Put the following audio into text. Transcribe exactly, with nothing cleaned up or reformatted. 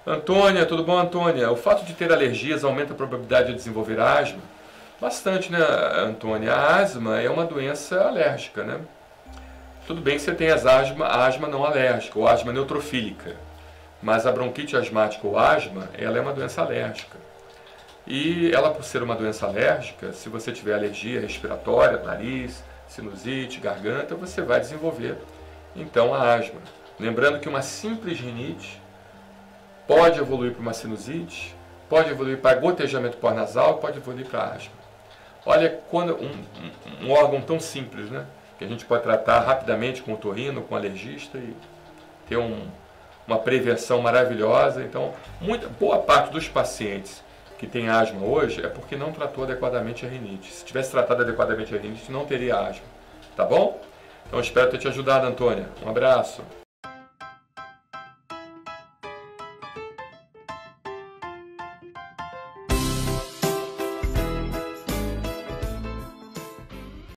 Antônia, tudo bom, Antônia? O fato de ter alergias aumenta a probabilidade de desenvolver asma? Bastante, né, Antônia? A asma é uma doença alérgica, né? Tudo bem que você tem as asma, a asma não alérgica, ou asma neutrofílica, mas a bronquite asmática ou asma, ela é uma doença alérgica. E ela, por ser uma doença alérgica, se você tiver alergia respiratória, nariz, sinusite, garganta, você vai desenvolver, então, a asma. Lembrando que uma simples rinite pode evoluir para uma sinusite, pode evoluir para gotejamento pós-nasal, pode evoluir para asma. Olha, quando um, um, um órgão tão simples, né, que a gente pode tratar rapidamente com o otorrino, com o alergista e ter um, uma prevenção maravilhosa. Então, muita, boa parte dos pacientes que têm asma hoje é porque não tratou adequadamente a rinite. Se tivesse tratado adequadamente a rinite, não teria asma. Tá bom? Então, espero ter te ajudado, Antônia. Um abraço.